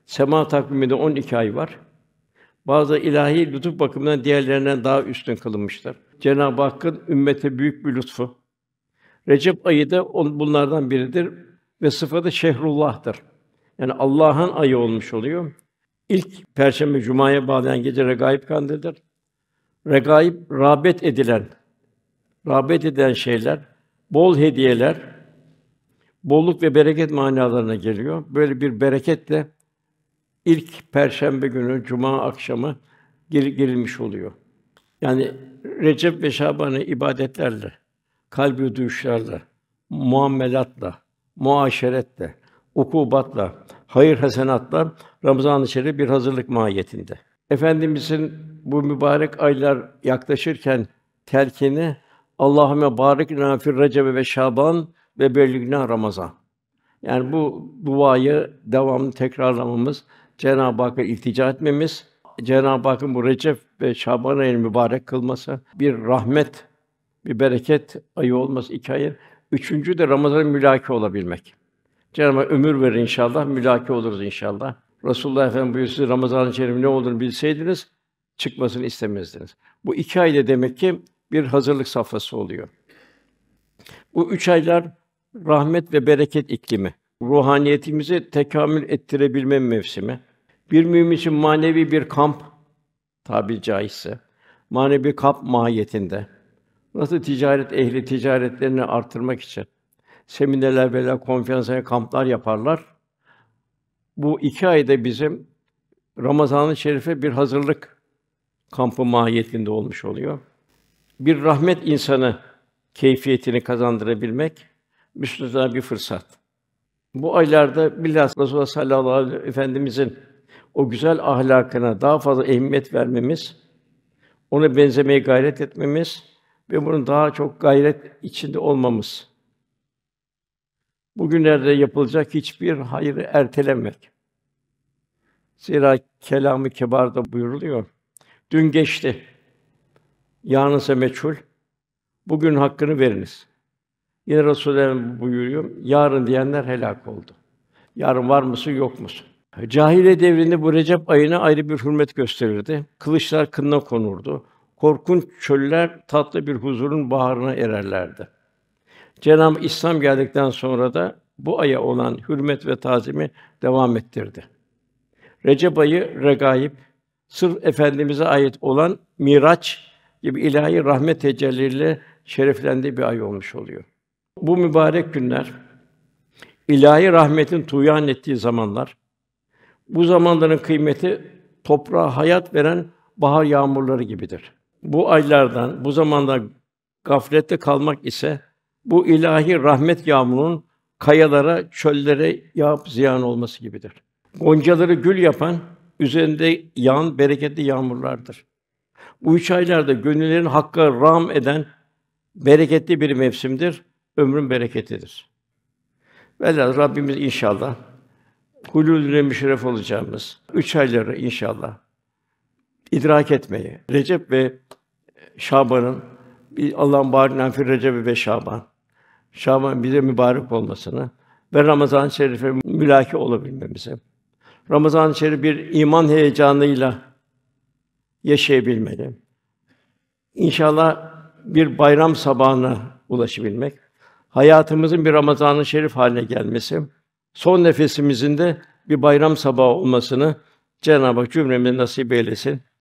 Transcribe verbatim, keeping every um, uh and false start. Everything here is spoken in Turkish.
Sema takviminde on iki ay var. Bazı ilahi lütuf bakımından diğerlerinden daha üstün kılınmıştır. Cenab-ı Hakk'ın ümmete büyük bir lütfu. Recep ayı da on bunlardan biridir ve sıfatı şehrullah'tır. Yani Allah'ın ayı olmuş oluyor. İlk perşembe cumaya bağlayan gece Regaib kandilidir. Regaib rağbet edilen, rağbet edilen şeyler, bol hediyeler, bolluk ve bereket manalarına geliyor. Böyle bir bereketle ilk perşembe günü cuma akşamı gir, girilmiş oluyor. Yani Recep ve Şaban'ı ibadetlerle, kalbi duyuşlarla, muamelatla, muaşeretle, ukubatla, hayır hasenatla Ramazan-ı Şerif bir hazırlık mahiyetinde. Efendimizin bu mübarek aylar yaklaşırken telkini Allahümme barik lena fir Recep ve Şaban ve bellighna Ramazan. Yani bu duayı devamlı tekrarlamamız, Cenab-ı Hakk'a iltica etmemiz, Cenab-ı Hakk'ın bu Recep ve Şaban ayını mübarek kılması, bir rahmet, bir bereket ayı olması iki ayın. Üçüncü de Ramazan'ın mülaki olabilmek. Cenab-ı Hak ömür verir inşallah, mülaki oluruz inşallah. Resulullah Efendimiz buyuruyor, siz Ramazan-ı Şerif'in ne olduğunu bilseydiniz, çıkmasını istemezdiniz. Bu iki ayda demek ki bir hazırlık safhası oluyor. Bu üç aylar rahmet ve bereket iklimi, ruhaniyetimizi tekamül ettirebilme mevsimi. Bir mümin için manevi bir kamp, tabiri caizse, manevi bir kamp mahiyetinde. Nasıl ticaret ehli ticaretlerini artırmak için seminerler veya konferanslar, kamplar yaparlar. Bu iki ayda bizim Ramazan-ı Şerif'e bir hazırlık kampı mahiyetinde olmuş oluyor. Bir rahmet insanı keyfiyetini kazandırabilmek müstesna bir fırsat. Bu aylarda bilhassa Resulullah sallallahu aleyhi ve sellem Efendimizin o güzel ahlakına daha fazla ehemmiyet vermemiz, ona benzemeye gayret etmemiz ve bunun daha çok gayret içinde olmamız. Bugünlerde yapılacak hiçbir hayrı ertelememek. Zira kelamı kibarda buyuruluyor. Dün geçti. Yarınsa meçhul. Bugün hakkını veriniz. Yine Resulullah buyuruyor. Yarın diyenler helak oldu. Yarın var mısın, yok musun? Cahiliye devrinde bu Recep ayına ayrı bir hürmet gösterirdi. Kılıçlar kınına konurdu. Korkunç çöller tatlı bir huzurun baharına ererlerdi. Cenab-ı İslam geldikten sonra da bu aya olan hürmet ve tazimi devam ettirdi. Recep ayı Regaib, sırf Efendimize ait olan Miraç gibi ilahi rahmet tecellileriyle şereflendiği bir ay olmuş oluyor. Bu mübarek günler ilahi rahmetin tuğyan ettiği zamanlar. Bu zamanların kıymeti toprağa hayat veren bahar yağmurları gibidir. Bu aylardan, bu zamanda gaflette kalmak ise bu ilahi rahmet yağmurunun kayalara, çöllere yağıp ziyan olması gibidir. Goncaları gül yapan, üzerinde yağan bereketli yağmurlardır. Bu üç aylarda gönüllerin Hakk'a rağm eden bereketli bir mevsimdir, ömrün bereketidir. Velhâsıl Rabbimiz inşallah hulûl-i müşerref olacağımız üç ayları inşallah idrak etmeyi, Recep ve Şaban'ın Allah'ın barik fî Recep ve Şaban, Şaban bize mübarek olmasını ve Ramazan-ı Şerif'e mülaki olabilmemizi, Ramazan-ı Şerif bir iman heyecanıyla yaşayabilmeli. İnşallah bir bayram sabahına ulaşabilmek, hayatımızın bir Ramazan-ı Şerif haline gelmesi, son nefesimizin de bir bayram sabahı olmasını Cenab-ı Hak cümlemize nasip eylesin.